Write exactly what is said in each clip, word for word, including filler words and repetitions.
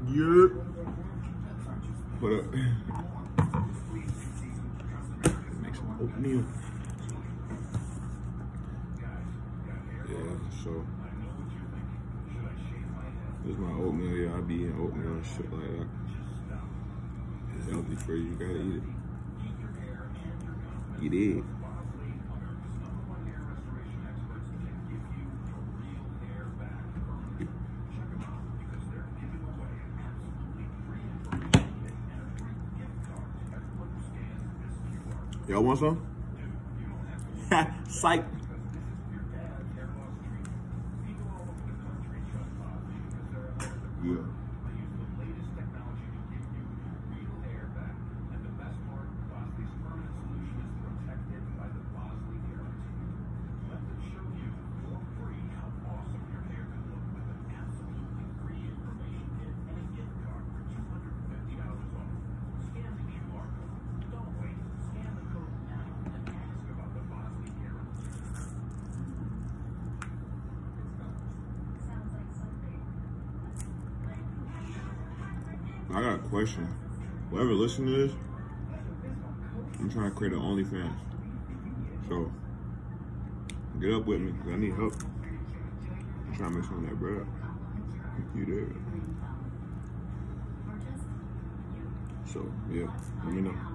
Yeah. What up? Make some oatmeal. Yeah, so this is my oatmeal. Yeah, I be eating oatmeal and shit like that. It's healthy for you. You gotta eat it. Eat it. Y'all want some? Psych. Yeah. I got a question. Whoever listens to this, I'm trying to create an OnlyFans. So, get up with me, because I need help. I'm trying to make some of that bread. You there? So, yeah, let me know.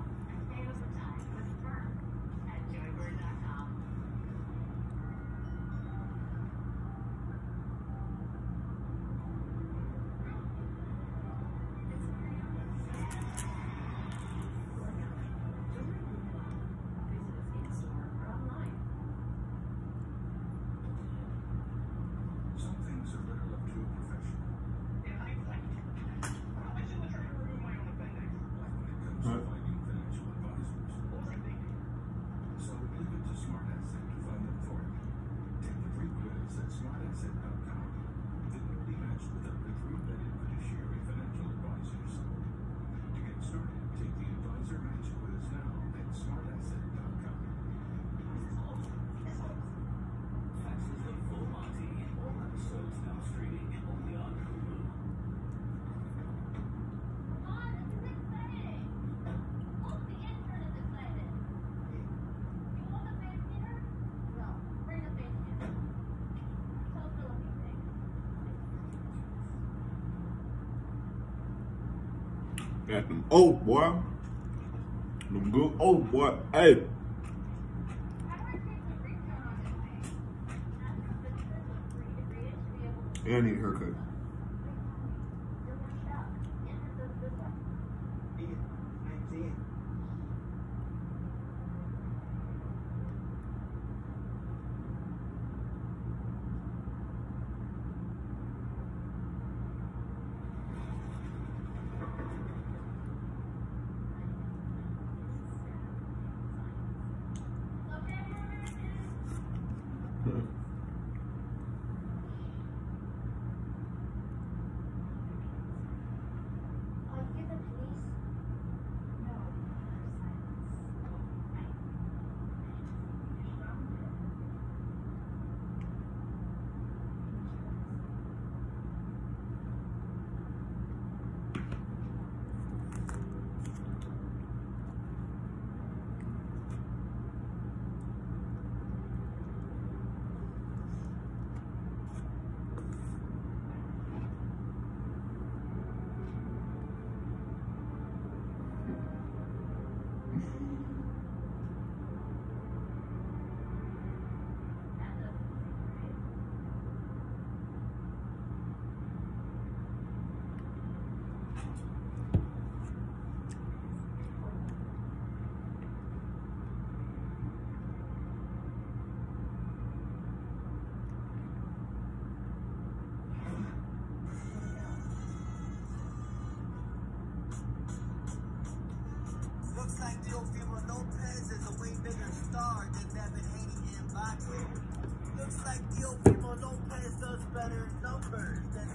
Got them old boy. Them good old boy. Hey. Yeah, I need a haircut. Looks like Teofimo Lopez is a way bigger star than Devin Haney and Bato. Looks like Teofimo Lopez does better numbers than